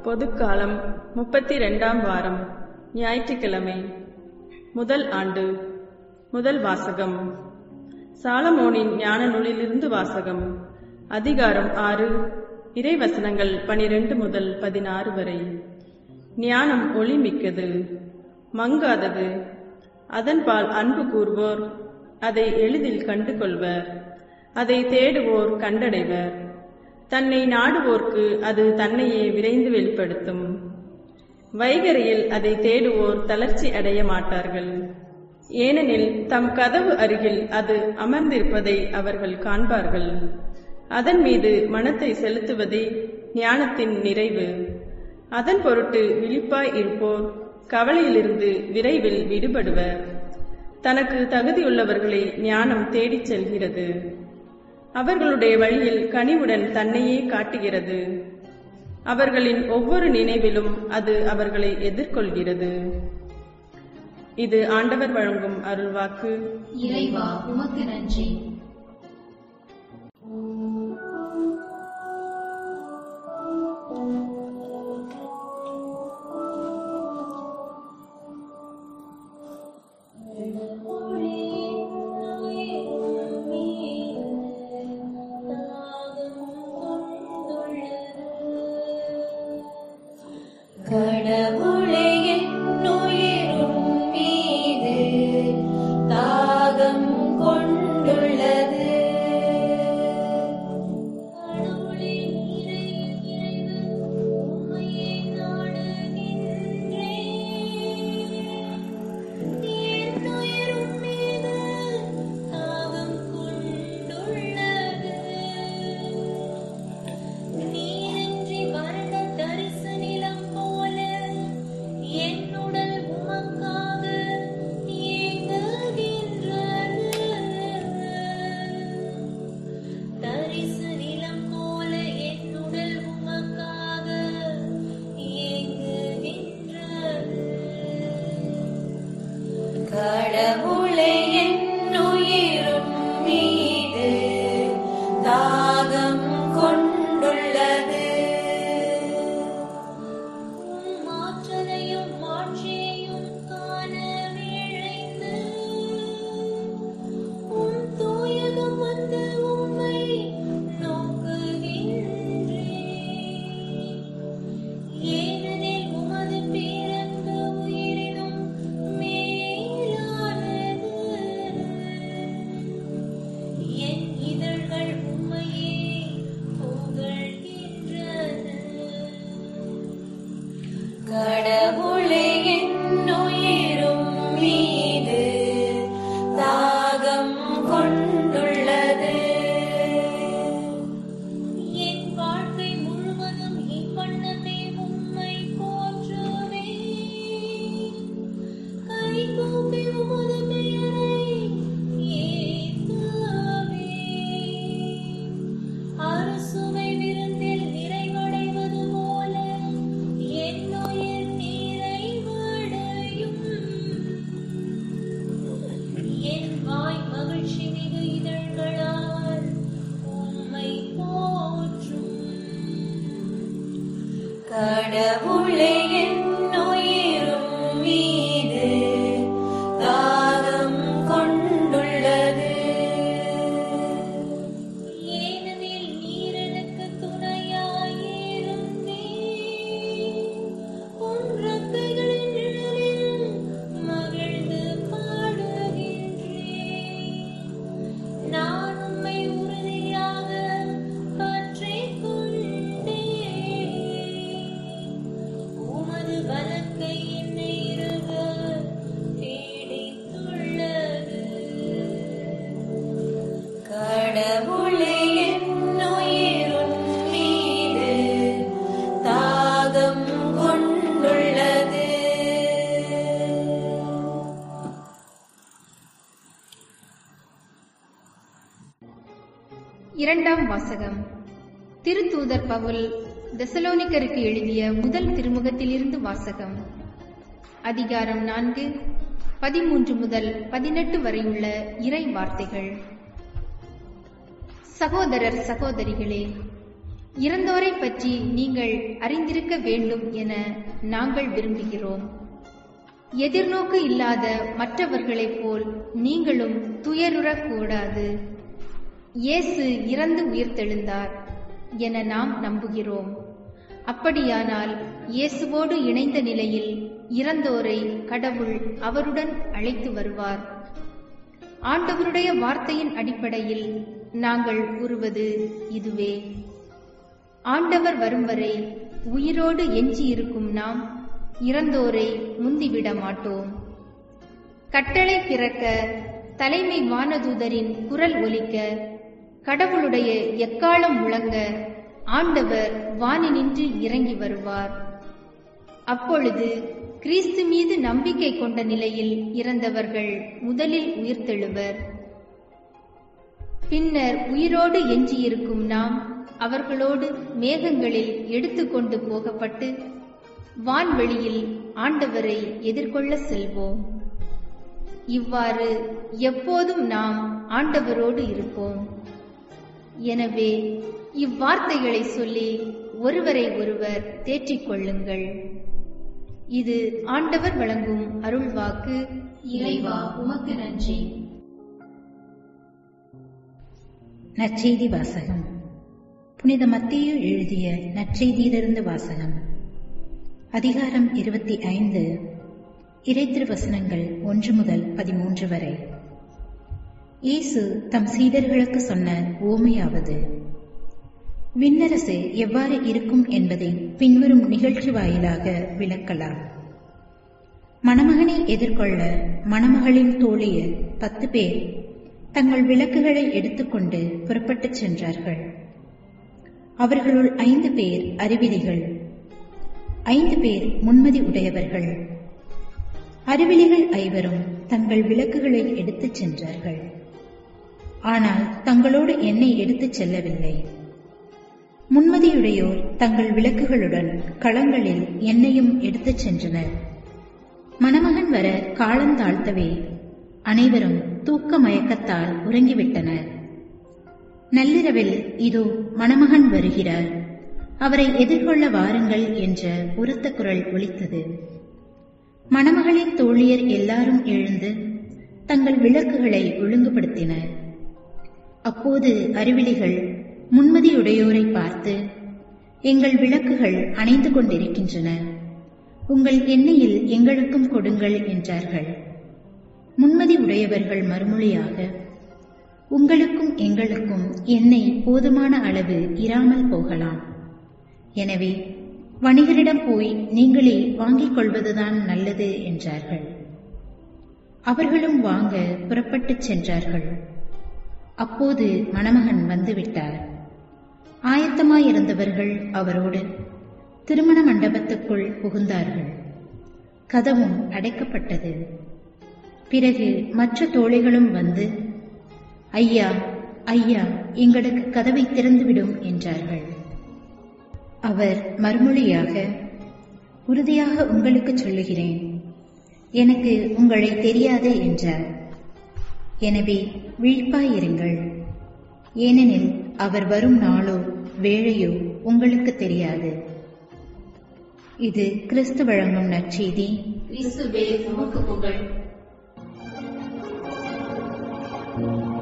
பொதுக்காலம் 32ஆம் வாரம், ஞாயிற்றுக்கிழமை. முதல் ஆண்டு. முதல் வாசகம் சாலமோனின் ஞான நூலிலிருந்து வாசகம். அதிகாரம் 6, இறைவசனங்கள் 12 முதல் 16 வரை. ஞானம் ஒளிமிக்கது, மங்காதது. அதன்பால் அன்பு கூர்வோர் அதை எளிதில் கண்டு கொள்வர். அதை தேடுவோர் கண்டடைவர். தன்னை நாடுவோர்க்கு அது தன்னையே விரைந்து வெளிப்படுத்தும். வைகரையில் அதை தேடுவோர் தளர்ச்சி அடைய மாட்டார்கள். ஏனெனில் தம் கதவு அருகில் அது அமர்ந்திருப்பதை அவர்கள் காண்பார்கள். அதன் மீது மனத்தை செலுத்துவதே ஞானத்தின் நிறைவு. அதன் பொருட்டு விழிப்பாய் இருப்போர் கவலையிலிருந்து விரைவில் விடுபடுவர். தனக்கு தகுதியுள்ளவர்களை ஞானம் தேடிச் செல்கிறது. அவர்களுடைய வழியில் கனிவுடன் தன்னையே காட்டுகிறது. அவர்களின் ஒவ்வொரு நினைவிலும் அது அவர்களை எதிர்கொள்கிறது. இது ஆண்டவர் வழங்கும் அருள்வாக்கு. இறைவா, உமக்கு நன்றி. கடவுளே, என்னுயிரும் மீது தாகம் கொண்டுள்ளது. கடவுளே, இறைவன் உம்மையே நாடுகின்றேன். என்னுயிரும் மீது தாகம் கொண்டுள்ளது. நீரின்றி வறண்ட தரிசு நிலம் என்னுடல் உமக்காக ஏங்குகின்றது. தரிசு நிலம் போல என்னுடல் உமக்காக ஏங்குகின்றது. கடவுளே, என்னுயிரும் மீது தாகம் கொண்டுள்ளது. கடவுளே, என்னுயிரும் மீது தாகம் கொண்டுள்ளது. என் வாழ்க்கை முழுவதும் இப்பண்ணமே உம்மை போற்றுவே. கை கூப்பி உமது பெயரை ஏத்துவே. அறுசுவை விருந்தில் நிறைவடைவது போல என்னுயிர் நிறைவடையும். என் வாய் மகிழ்ச்சி மிகு இதழ்களால் உம்மை போற்றும். கடவுளே, என்னுயிரும் மீது தாகம் கொண்டுள்ளது. ஏனெனில் நீர் எனக்கு துணையாயிருந்தீர். உம் ரெக்கைகளின் நிழலில் மகிழ்ந்து பாடுகின்றேன். நான் உம்மை உறுதியாக பற்றிக் கொண்டேன். உமது வலக்கை என்னை இறுக பிடித்துள்ளது. கடவுளே, என்னுயிரும் மீது தாகம் கொண்டுள்ளது. இரண்டாம் வாசகம். திருத்தூதர் பவுல் தெசலோனிக்கருக்கு எழுதிய முதல் திருமுகத்திலிருந்து வாசகம். அதிகாரம் 4, 13 முதல் 18 வரையுள்ள இறை வார்த்தைகள். சகோதரர் சகோதரிகளே, இறந்தோரை பற்றி நீங்கள் அறிந்திருக்க வேண்டும் என நாங்கள் விரும்புகிறோம். எதிர்நோக்கு இல்லாத மற்றவர்களைப் போல் நீங்களும் துயருறக்கூடாது. இயேசு இறந்து உயிர்த்தெழுந்தார் என நாம் நம்புகிறோம். அப்படியானால் இயேசுவோடு இணைந்த நிலையில் இறந்தோரை கடவுள் அவருடன் அழைத்து வருவார். ஆண்டவருடைய வார்த்தையின் அடிப்படையில் நாங்கள் கூறுவது இதுவே: ஆண்டவர் வரும் வரை உயிரோடு எஞ்சியிருக்கும் நாம் இறந்தோரை முந்திவிட மாட்டோம். கட்டளை பிறக்க, தலைமை வானதூதரின் குரல் ஒலிக்க, கடவுளுடைய எக்காளம் முழங்க ஆண்டவர் வானினின்று இறங்கி வருவார். அப்பொழுது கிறிஸ்து மீது நம்பிக்கை கொண்ட நிலையில் இறந்தவர்கள் முதலில் உயிர்த்தெழுவர். பின்னர் உயிரோடு எஞ்சியிருக்கும் நாம் அவர்களோடு மேகங்களில் எடுத்துக்கொண்டு போகப்பட்டு வான்வெளியில் ஆண்டவரை எதிர்கொள்ள செல்வோம். இவ்வாறு எப்போதும் நாம் ஆண்டவரோடு இருப்போம். எனவே இவ்வார்த்தைகளை சொல்லி ஒருவரை ஒருவர் தேற்றிக் கொள்ளுங்கள். இது ஆண்டவர் வழங்கும் அருள்வாக்கு. இறைவா, உமக்கு நன்றி. நற்செய்தி வாசகம். புனித மத்தேயு எழுதிய நற்செய்தியிலிருந்து வாசகம். அதிகாரம் 25, இறைத்திருவசனங்கள் 1 முதல் 13 வரை. இயேசு தம் சீடர்களுக்கு சொன்ன உவமையாவது: விண்ணரசு எவ்வாறு இருக்கும் என்பதை பின்வரும் நிகழ்ச்சி வாயிலாக விளக்கலாம். மணமகனை எதிர்கொள்ள மணமகளின் தோழியர் 10 பேர் தங்கள் விளக்குகளை எடுத்துக்கொண்டு புறப்பட்டுச் சென்றார்கள். அவர்களுள் 5 பேர் அறிவிலிகள், 5 பேர் முன்மதி உடையவர்கள். அறிவிலிகள் 5 தங்கள் விளக்குகளை எடுத்துச் சென்றார்கள். ஆனால் தங்களோடு எண்ணெய் எடுத்துச் செல்லவில்லை. முன்மதியுடையோர் தங்கள் விளக்குகளுடன் களங்களில் எண்ணெயும் எடுத்துச் சென்றனர். மணமகன் வர காலந்தாழ்த்தவே அனைவரும் தூக்க மயக்கத்தால் உறங்கிவிட்டனர். நள்ளிரவில் இதோ மணமகன் வருகிறார், அவரை எதிர்கொள்ள வாருங்கள் என்ற உரத்த குரல் ஒலித்தது. மணமகளின் தோழியர் எல்லாரும் எழுந்து தங்கள் விளக்குகளை ஒழுங்குபடுத்தினர். அப்போது அறிவிலிகள் முன்மதியுடையோரை பார்த்து, எங்கள் விளக்குகள் அணைந்து கொண்டிருக்கின்றன, உங்கள் எண்ணெயில் எங்களுக்கும் கொடுங்கள் என்றார்கள். முன்மதி உடையவர்கள் மறுமொழியாக, உங்களுக்கும் எங்களுக்கும் எண்ணெய் போதுமான அளவு இராமல் போகலாம். எனவே வணிகரிடம் போய் நீங்களே வாங்கிக் கொள்வதுதான் நல்லது என்றார்கள். அவர்களும் வாங்க புறப்பட்டுச் சென்றார்கள். அப்போது மணமகன் வந்துவிட்டார். ஆயத்தமாயிருந்தவர்கள் அவரோடு திருமண மண்டபத்துக்குள் புகுந்தார்கள். கதவும் அடைக்கப்பட்டது. பிறகு மற்ற தோழிகளும் வந்து, ஐயா, ஐயா, எங்களுக்கு கதவை திறந்துவிடும் என்றார்கள். அவர் மறுமொழியாக, உறுதியாக உங்களுக்கு சொல்லுகிறேன், எனக்கு உங்களை தெரியாது என்றார். எனவே விழிப்பாயிருங்கள், ஏனெனில் அவர் வரும் நாளோ வேளையோ உங்களுக்கு தெரியாது. இது கிறிஸ்து வழங்கும் நற்செய்தி. கிறிஸ்துவே உமக்கு புகழ்.